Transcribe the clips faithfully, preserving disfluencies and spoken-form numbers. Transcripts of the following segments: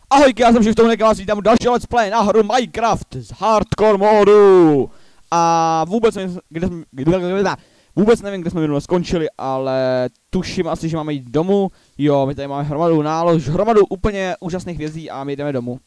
Ahojky, já jsem Živ, tohle vás vítám u dalšího let's play na hru Minecraft z hardcore modu. A vůbec nevím, kde jsme, kde, vůbec nevím, kde jsme minule skončili, ale tuším asi, že máme jít domů. Jo, my tady máme hromadu nálož, hromadu úplně úžasných věcí a my jdeme domů.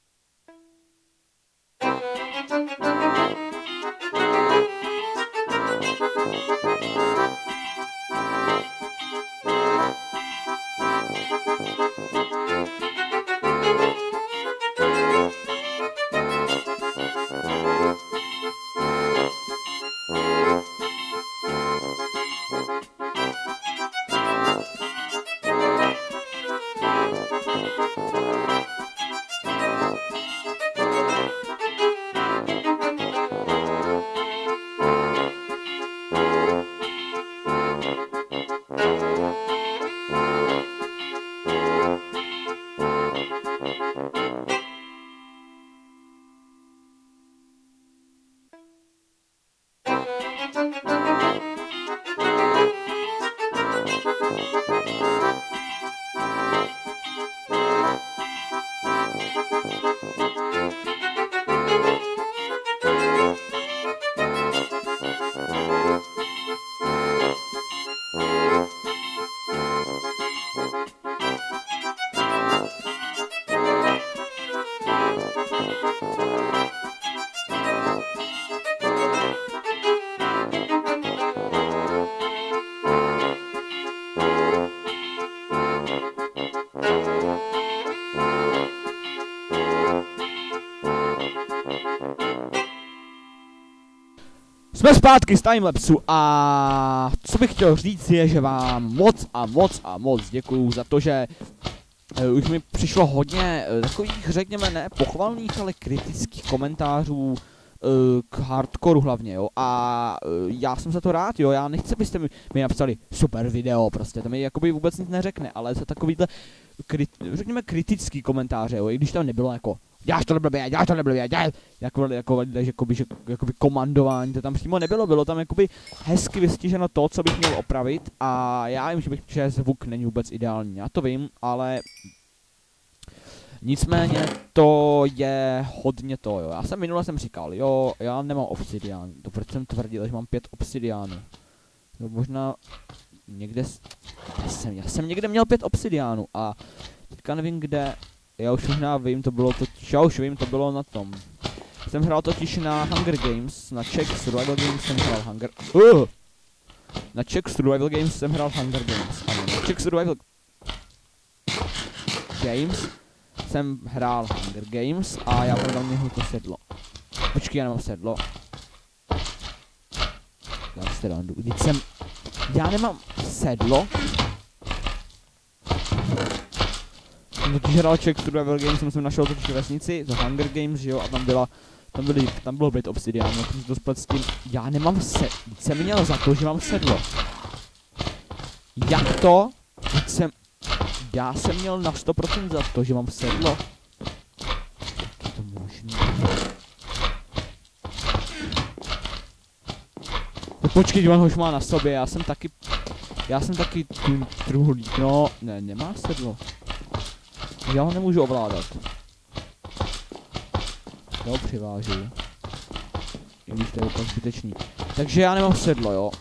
Jsme zpátky z timelapsu a co bych chtěl říct je, že vám moc a moc a moc děkuju za to, že uh, už mi přišlo hodně uh, takových, řekněme, ne pochvalných, ale kritických komentářů uh, k hardcoreu hlavně, jo, a uh, já jsem za to rád, jo, já nechci, abyste mi, mi napsali super video, prostě, to mi jakoby vůbec nic neřekne, ale za takovýhle, kri řekněme, kritický komentáře, jo, i když tam nebylo jako děláš to blbě, děláš to blbě, děláš jako, jako, jakoby, že, jakoby komandování, to tam přímo nebylo, bylo tam jakoby hezky vystiženo to, co bych měl opravit a já vím, že, bych, že zvuk není vůbec ideální, já to vím, ale nicméně to je hodně to, jo, já jsem minule jsem říkal, jo, já nemám obsidián, to proč jsem tvrdil, že mám pět obsidiánů, no možná někde, já jsem, já jsem někde měl pět obsidiánů a teďka nevím kde. Já už možná vím, to bylo totiž, já už vím, to bylo na tom. Jsem hrál totiž na Hunger Games, na Czech Survival Games jsem hrál Hunger... Uh! Na Czech Survival Games jsem hrál Hunger Games, ano, na Czech Survival Games jsem hrál Hunger Games a já prodám něho to sedlo. Počkej, já nemám sedlo. Já si teda jdu, když jsem... Já nemám sedlo. Jsem totiž hrál Czech Survival Games, jsem našel totiž vesnici, to Hunger Games, že jo, a tam byla, tam byly, tam bylo byt obsidián, no, to splet s tím, já nemám se, jsem měl za to, že mám sedlo. Jak to? Jsem, já jsem měl na sto procent za to, že mám sedlo. Jak je to možné? No počkej, on už má na sobě, já jsem taky, já jsem taky truhlík, no, ne, nemá sedlo. Já ho nemůžu ovládat. Já ho přivážu. I když to je úplně zbytečný. Takže já nemám sedlo, jo.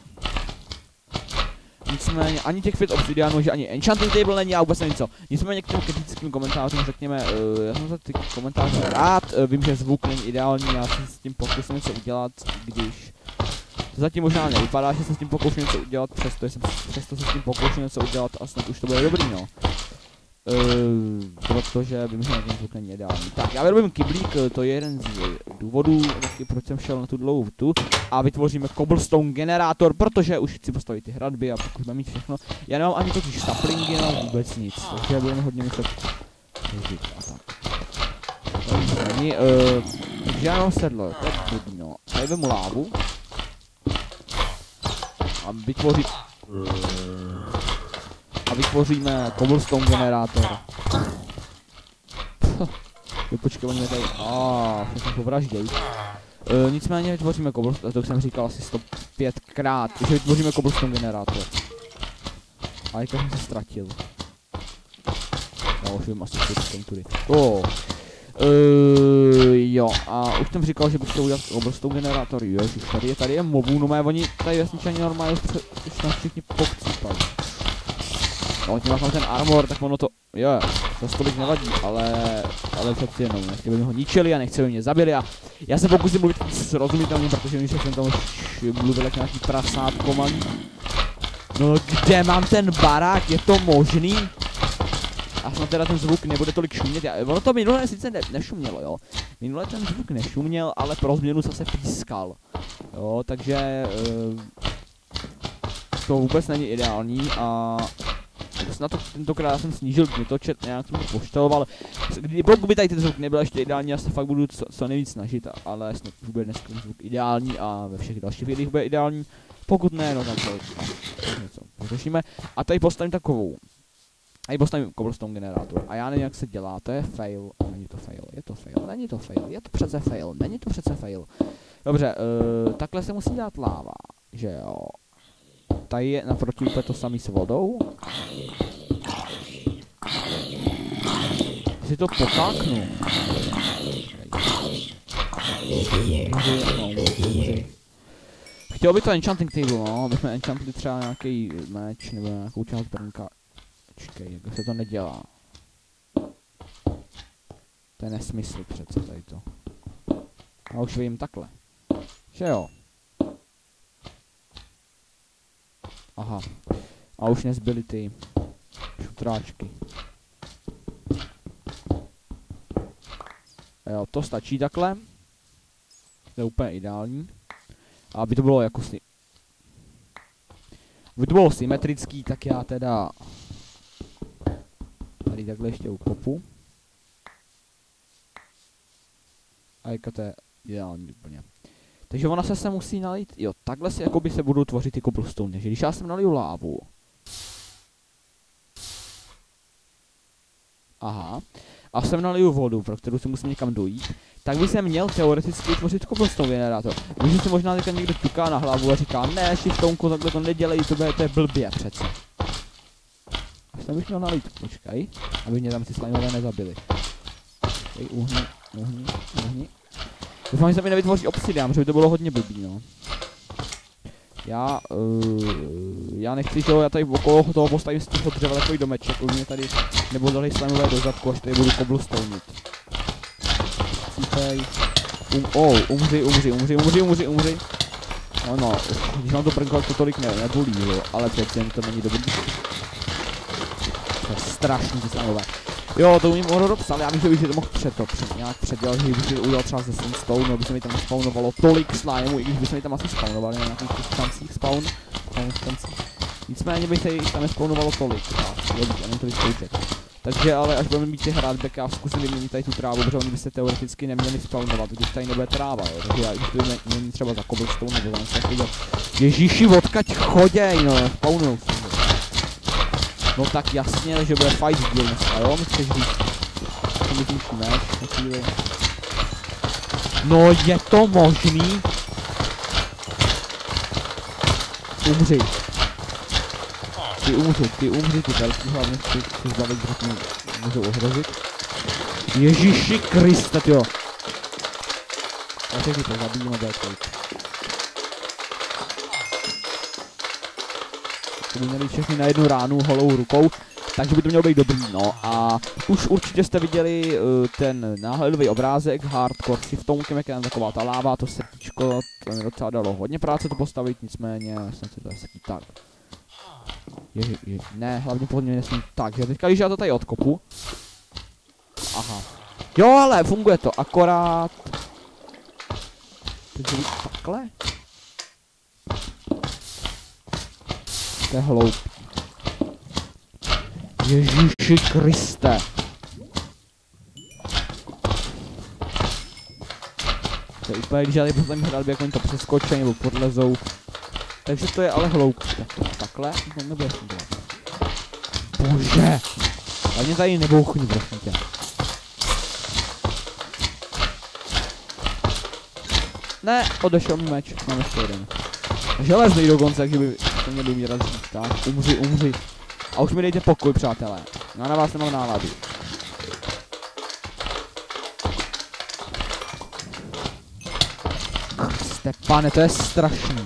Nicméně ani těch pět obsidiánů, že ani enchanting table není, já vůbec nevím co. Nicméně k těm kritickým komentářům řekněme, uh, já jsem za ty komentáře rád, uh, vím, že zvuk není ideální, já jsem s tím pokusím něco udělat, když... To zatím možná nevypadá, že se s tím pokouším něco udělat, přesto, jsem, přesto se s tím pokouším něco udělat a snad už to bude dobrý, no. Uh, protože vím, že na ten zvuk není ideální. Tak, já vyrobím kyblík, to je jeden z důvodů, taky proč jsem šel na tu dlouhou tu. A vytvoříme cobblestone generátor, protože už chci postavit ty hradby a pokud budeme mít všechno. Já nemám ani totiž saplingy, nemám vůbec nic, takže budeme hodně myslet a tak. To není, uh, takže já mám sedlo, to je blbý, no. Tady vemu lávu. A vytvořit... A vytvoříme cobblestone generátor. Počkej, oni tady... Aaaa, všechno povraždějí. E, nicméně vytvoříme cobblestone, to jsem říkal asi sto pět krát, že vytvoříme cobblestone generátor. A jak jsem se ztratil. No, už vím asi si tudy. Oh. Uh, jo, a už jsem říkal, že bych chtěl udělat obrovskou generátor. Ježiš, tady je, tady je mobů, no mé, oni tady vesničani normálně už nás všichni pokcípali. No, tím mám ten armor, tak ono to, jo, to tolik nevadí, ale, ale přeci jenom, nechci, by mi ho ničili a nechci, by mě zabili a já se pokusím mluvit srozumitelně, protože víš, že jsem tam už mluvil jak nějaký prasátko malý. No, kde mám ten barák, je to možný? A snad teda ten zvuk nebude tolik šumět, já, ono to minule sice ne, nešumělo, jo. Minule ten zvuk nešuměl, ale pro změnu zase pískal. Jo, takže uh, to vůbec není ideální a snad to tentokrát jsem snížil kmitočet, nějak jsem to pošteloval. Pokud by tady ten zvuk nebyl ještě ideální, já se fakt budu co, co nejvíc snažit, ale snad už bude dneska zvuk ideální a ve všech dalších videích bude ideální. Pokud ne, no tak to něco pořešíme. A tady postavím takovou. Tady postavím cobblestone generátor. A já nevím, jak se dělá, to je fail. Není to fail, je to fail, není to fail, je to přece fail, není to přece fail. Dobře, uh, takhle se musí dát láva, že jo. Tady je naproti úplně to samý s vodou. Si to pokáknu. Chtěl by to enchanting table, no, aby jsme enchantli třeba nějaký meč nebo nějakou část brnka. Počkej, jak se to nedělá. To je nesmysl přece tady to. A už vím takhle. Že jo. Aha. A už nezbyly ty šutráčky. Jo, to stačí takhle. To je úplně ideální. A aby to bylo jako si... Aby to bylo symetrický, tak já teda... Tady takhle ještě ukopu. A jaka to je ideální úplně. Takže ona se se musí nalít, jo, takhle si jakoby se budou tvořit ty cobblestone, že když já sem naliju lávu. Aha. A sem naliju vodu, pro kterou si musím někam dojít, tak by se měl teoreticky tvořit cobblestone generátor. Víš, že si možná teďka někdo ťuká na hlavu a říká, ne, shiftonku, takhle to nedělej, to, bude, to je blbě přece. Až tam bych měl nalít, počkej, aby mě tam ty slimeové nezabili. Počkej, uhni, uhni, uhni. Doufám, že se mi nevytvoří obsidian, protože by to bylo hodně blbý, no. Já, uh, já nechci, že jo, já tady okolo toho postavím z toho dřeva takový domeček, už mě tady nebo dali slimeové do zadku, až tady budu cobblestonit. Cípej. Um, oh, umři, umři, umři, umři, umři, umři. No, no, když mám to brnko, to tolik ne, nebolí, jo, ale přeci jen to není dobrý. To je strašný ty slimové. Jo, to umím horor psal, já vím, že bych to mohl před to před, nějak předělat, že bych to udělal třeba ze sandstone, no by se mi tam spawnovalo tolik slimeu, i když by se mi tam asi spawnovali na nějakých těch stancích spawn, spawn stancích. Nicméně by se jich tam nespawnovalo tolik, tak, jo, bych to vyzkoušet. Takže ale až budeme mít ty hradbek, já zkusím vyměnit tady tu trávu, protože oni by se teoreticky neměli spawnovat, když tady nebude tráva, jo, takže já když budeme měnit třeba za cobblestone nebo za něco takového. Ježíši, odkaď choděj, no, spawnujou se. No tak jasně, že bude fight díl dneska, jo, mi chceš říct. To mi zničíme, na chvíli. No je to možný? Umři. Ty umři, ty umři, ty velký hlavně chci se zbavit, protože mě můžou ohrozit. Ježíši Kriste, jo. Já všechny to zabijím a bude klid. To by měli všechny na jednu ránu holou rukou, takže by to mělo být dobrý, no a už určitě jste viděli uh, ten náhledový obrázek hardcore shiftonkem, jak je tam taková ta láva, to srdíčko, to mi docela dalo hodně práce to postavit, nicméně jsem si to asi tak. Je, je, ne, hlavně podle mě nesmím tak, že teďka když já to tady odkopu. Aha. Jo, ale funguje to, akorát... Teď to takhle? To je hloupý. Ježíši Kriste. To je úplně, když já tady postavím hradby, jak oni to přeskočí nebo podlezou. Takže to je ale hloupý. Tak to takhle, to nebude fungovat. Bože! Hlavně tady nebouchni, prosím tě. Ne, odešel mi meč, mám ještě jeden. Železný dokonce, takže by to měli umírat říct, tak, umři, umři. A už mi dejte pokoj, přátelé. Já na vás nemám náladu. Kriste, pane, to je strašný.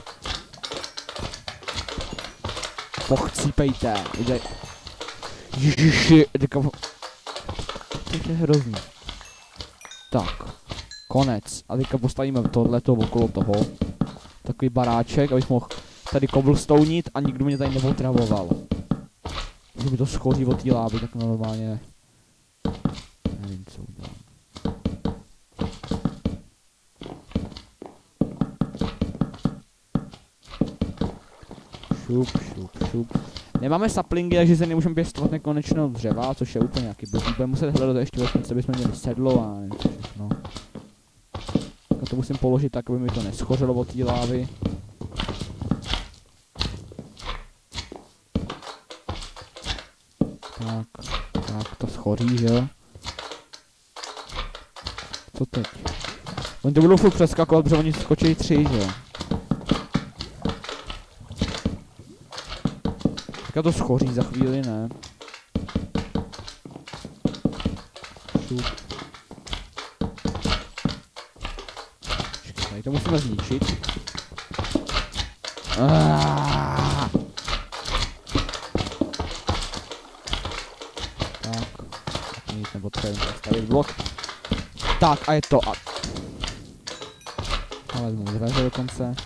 Pochcípejte, jde. Ježiši, teďka... To je hrozný. Tak, konec. A teďka postavíme tohleto okolo toho. Takový baráček, abych mohl tady cobblestoneit a nikdo mě tady neotravoval. Když mi to schoří od té lávy, tak normálně... Nevím, co udělám. Šup, šup, šup. Nemáme saplingy, takže se nemůžeme pěstovat nekonečného dřeva, což je úplně nějaký blbý. Budeme muset hledat ještě vesnice, aby jsme měli sedlo a nevím co všechno. Tak to musím položit tak, aby mi to neschořilo od té lávy. Tak, tak to schoří, že jo? Co teď? Oni to budou furt přeskakovat, protože oni skočí tři, že jo? Tak to schoří za chvíli, ne? Šup. Tady to musíme zničit. Aaaa. Tak, nic nepotřebujeme zastavit blok. Tak a je to a... A vezmu dveře dokonce.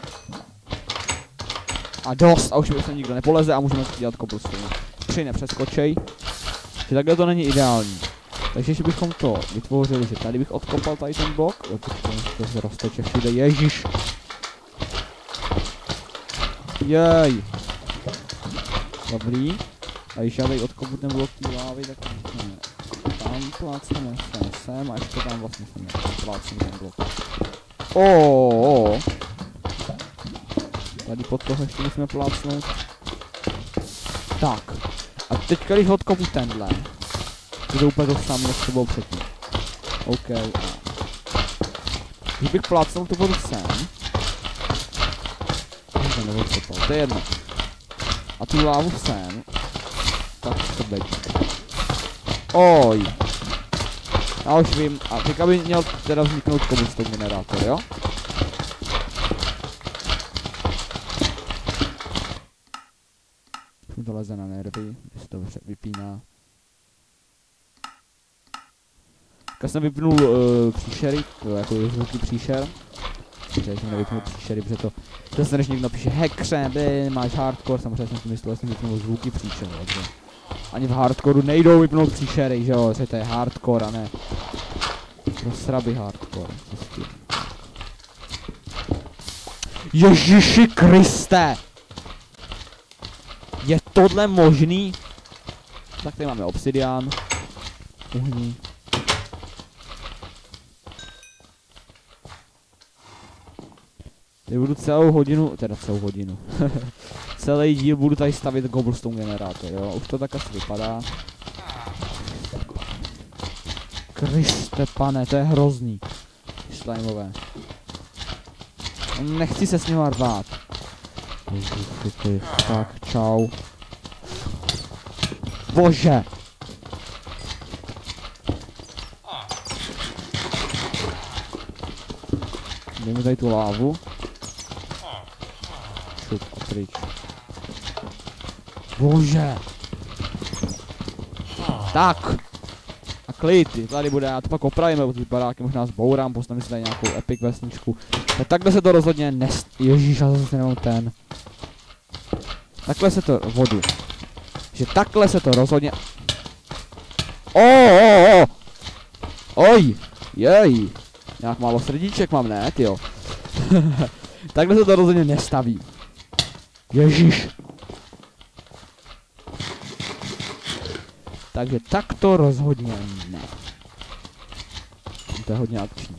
A dost, a už mi se nikdo nepoleze a můžeme dělat cobblestone. Tři nepřeskočej. Že takhle to není ideální. Takže ještě bychom to vytvořili, že tady bych odkopal tady ten blok. Jo, to se rozteče všude, ježiš. Jej. Dobrý. A když já tady odkopu ten blok té lávy, tak můžeme tam plácneme sem, sem a ještě tam vlastně sem plácneme ten blok. Oh. Tady pod toho ještě musíme plácnout. Tak. A teďka když odkopu tenhle. Bude úplně to samé, jak to bylo předtím. OK. Když bych plácnul tu vodu sem. To neodkopal, to je jedno. A tu lávu sem. Tak to být. Oj. Já už vím. A teďka by měl teda vzniknout cobblestone generátor, jo? To leze na nervy, když to vypíná. Když jsem vypnul uh, příšery, jako zvuky příšer. Protože jsem nevypnul příšery, protože to... Zase než někdo píše hekře, by máš hardcore, samozřejmě jsem si myslel, že jsem vypnul zvuky příšer, takže... Ani v hardcoreu nejdou vypnout příšery, že jo, to je hardcore a ne... Pro sraby hardcore, prostě. Ježiši Kriste! Je tohle možný? Tak tady máme obsidián. Uhní. Tady budu celou hodinu, teda celou hodinu. Celý díl budu tady stavit cobblestone generátor, jo. Už to tak asi vypadá. Kriste pane, to je hrozný. Slimeové. Nechci se s ním rvát. Tak, čau. Bože! Dejme tady tu lávu. Šup, pryč. Bože! Tak! A klid, tady bude, já to pak opravíme od ty baráky, možná zbourám, postavím si tady nějakou epic vesničku. Tak takhle se to rozhodně nest... Ježíš, já zase nemám ten. Takhle se to vodu. Že takhle se to rozhodně... O, o, o. Oj, jej. Nějak málo srdíček mám, ne, tyjo. Takhle se to rozhodně nestaví. Ježíš. Takže tak to rozhodně ne. To je hodně akční.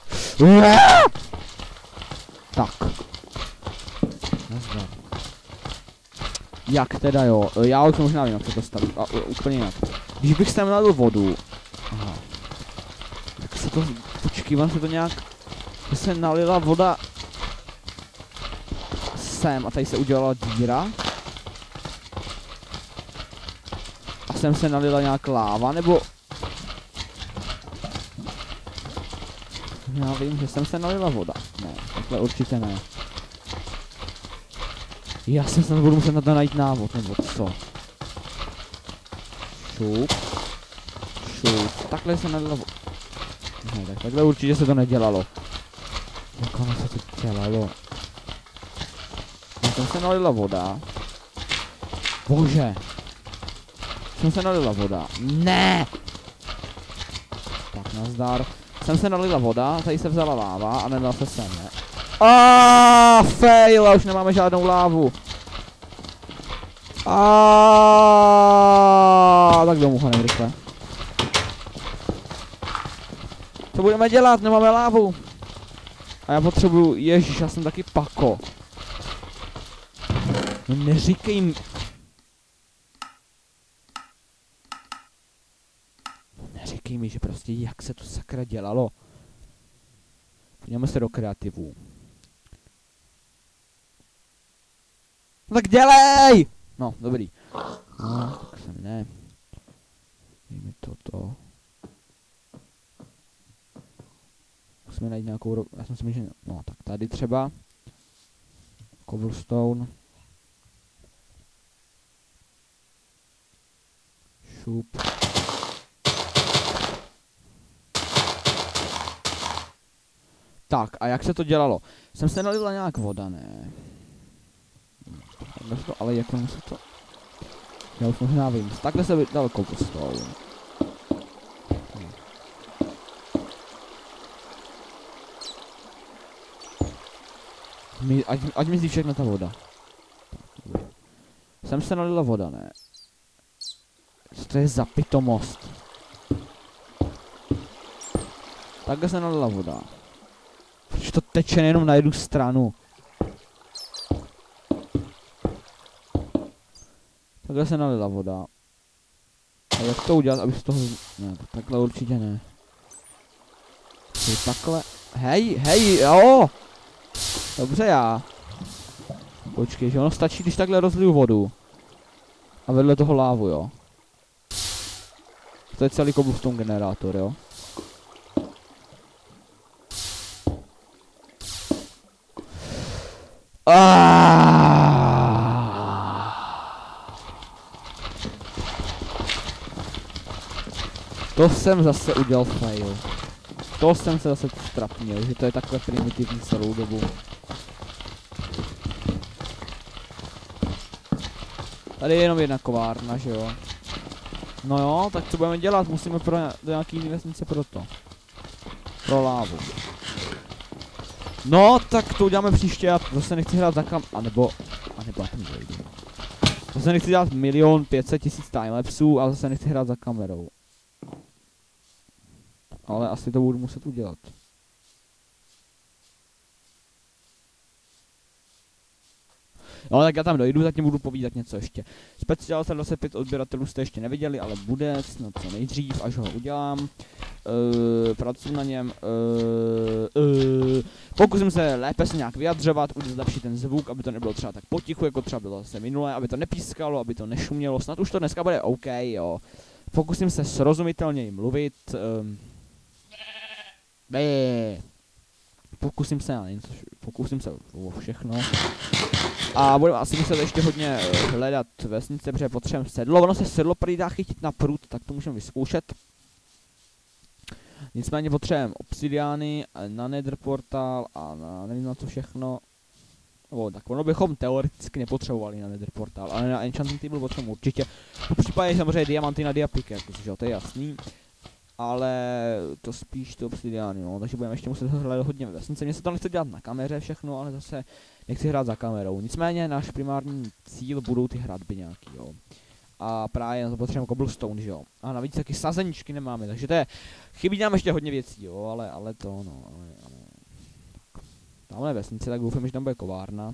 Tak. Nazdar. Jak teda jo, já už možná vím, jak se to staví, a, úplně jinak. Když bych sem nalil vodu, aha, tak se to, počkej, vám se to nějak, že se nalila voda sem a tady se udělala díra. A sem se nalila nějak láva, nebo... Já vím, že jsem se nalila voda. Ne, takhle určitě ne. Já jsem snad budu muset na to najít návod, nebo co? Šup. Šup. Takhle se nalila voda. Ne, tak takhle určitě se to nedělalo. Jak ono se to dělalo? Jsem se nalila voda. Bože. Jsem se nalila voda. Ne! Tak nazdar. Jsem se nalila voda, tady se vzala láva a nedala se sem, ne? Aaaa, fail, a už nemáme žádnou lávu. Aaaa, tak domů honem rychle. Co budeme dělat? Nemáme lávu. A já potřebuju, ježiš, já jsem taky pako. No neříkej mi. Neříkej mi, že prostě jak se to sakra dělalo. Podíváme se do kreativu. No tak dělej! No, dobrý. No, tak jsem ne. Dej mi toto. Musíme najít nějakou ro... Já jsem si myslel, že... No, tak tady třeba. Cobblestone. Šup. Tak, a jak se to dělalo? Jsem se nalila nějak voda, ne? To, ale jak ono se to... Já už možná vím. Takhle se dal cobblestone. Mi, ať, ať mi zjí všechno ta voda. Tak, jsem se nalila voda, ne? Co to je za pitomost? Takhle se nalila voda. Proč to teče jenom na jednu stranu? Takhle se nalila voda. A jak to udělat, aby z toho... Ne, takhle určitě ne. Takhle... Hej, hej, jo! Dobře já. Počkej, že ono stačí, když takhle rozliju vodu. A vedle toho lávu, jo. To je celý cobblestone generátor, jo. To jsem zase udělal fail. To jsem se zase strapnil, že to je takhle primitivní celou dobu. Tady je jenom jedna kovárna, že jo. No jo, tak co budeme dělat? Musíme pro do nějaký vesnice pro to. Pro lávu. No, tak to uděláme příště, já zase nechci hrát za kam... A nebo... A nebo já tam dojdu. Zase nechci dělat milion pět set tisíc timelapsů a zase nechci hrát za kamerou. Ale asi to budu muset udělat. No tak já tam dojdu, zatím budu povídat něco ještě. Speciál se dvacet pět odběratelů jste ještě neviděli, ale bude snad co nejdřív, až ho udělám. Uh, pracuji na něm. Uh, uh, pokusím se lépe se nějak vyjadřovat, udělat lepší ten zvuk, aby to nebylo třeba tak potichu, jako třeba bylo zase minulé, aby to nepískalo, aby to nešumělo. Snad už to dneska bude OK, jo. Pokusím se srozumitelněji mluvit. Um, Bé. Pokusím se na něco, pokusím se o všechno. A budeme asi muset ještě hodně hledat vesnice, protože potřebujeme sedlo. Ono se sedlo prý dá chytit na prut, tak to můžeme vyzkoušet. Nicméně potřebujeme obsidiány, na nether portál a na nevím na co všechno. No, tak ono bychom teoreticky nepotřebovali na nether portál, ale na enchanting table potřebujeme určitě. V případě samozřejmě diamanty na diapiky, jakože to je jasný. Ale to spíš to obsidiány, no, takže budeme ještě muset hledat hodně ve vesnice. Mně se to nechce dělat na kameře všechno, ale zase nechci hrát za kamerou. Nicméně náš primární cíl budou ty hradby nějaký, jo. A právě na to potřebujeme cobblestone, že jo. A navíc taky sazeničky nemáme, takže to je, chybí nám ještě hodně věcí, jo, ale, ale to, no, ale, ale. Tak. Tamhle vesnice, tak doufám, že tam bude kovárna.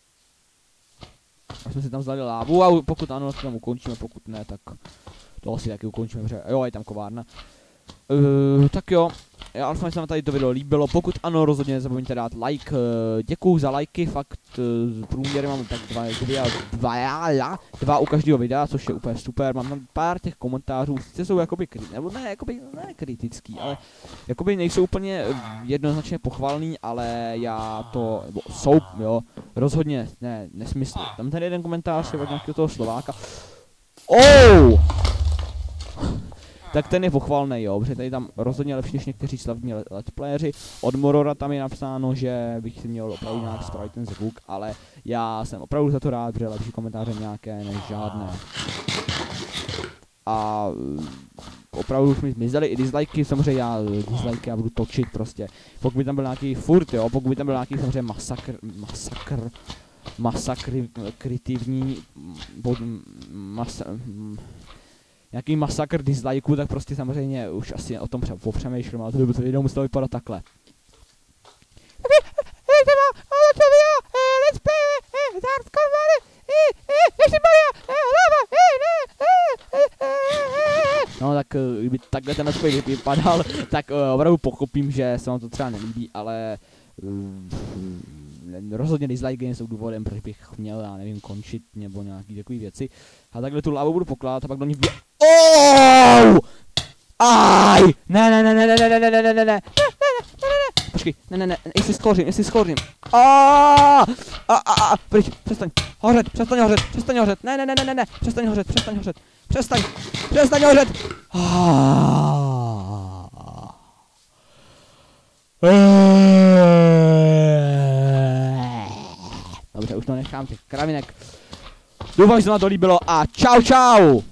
A jsme si tam vzali lávu a pokud ano, to tam ukončíme, pokud ne, tak to asi taky ukončíme, protože jo, je tam kovárna. Uh, tak jo, já doufám, že se vám tady to video líbilo, pokud ano, rozhodně nezapomeňte dát like, děkuju za lajky, fakt z průměry mám tak dva, dva, dva, dva u každého videa, což je úplně super, mám tam pár těch komentářů, sice jsou jakoby, nebo ne, jakoby, ne kritický, ale jakoby nejsou úplně jednoznačně pochvalný, ale já to, nebo jsou, jo, rozhodně, ne, nesmysl, tam ten jeden komentář je od nějakého toho Slováka, oh! Tak ten je pochvalný, jo, protože tady tam rozhodně lepší než někteří slavní let's playeři. Od Morora tam je napsáno, že bych si měl opravdu nějak spravit ten zvuk, ale já jsem opravdu za to rád, protože lepší komentáře nějaké než žádné. A opravdu už mi zmizely i dislikey, samozřejmě já dislikey já budu točit prostě. Pokud by tam byl nějaký furt, jo, pokud by tam byl nějaký samozřejmě masakr, masakr, masakritivní, mas, nějaký masakr dislikeů, tak prostě samozřejmě už asi o tom popřemýšlím, ale to by to video muselo vypadat takhle. No tak kdyby takhle ten let's vypadal, tak uh, opravdu pochopím, že se vám to třeba nelíbí, ale uh, rozhodně dislike jsou důvodem, proč bych měl, já nevím, končit nebo nějaký takové věci. A takhle tu lávu budu pokládat a pak do ní... Oh! Aj! Ne, ne, ne, ne, ne, ne, ne, ne, ne, ne, ne, ne, počkej, ne, ne, ne, jestli skořím, jestli skořím. A a a pryč, přestaň, hořet, přestaň hořet, přestaň hořet, ne, ne, ne, ne, ne, ne, přestaň hořet, přestaň hořet, přestaň, přestaň hořet. Dobře, už to nechám těch kravinek. Doufám, že se vám to líbilo a čau, čau!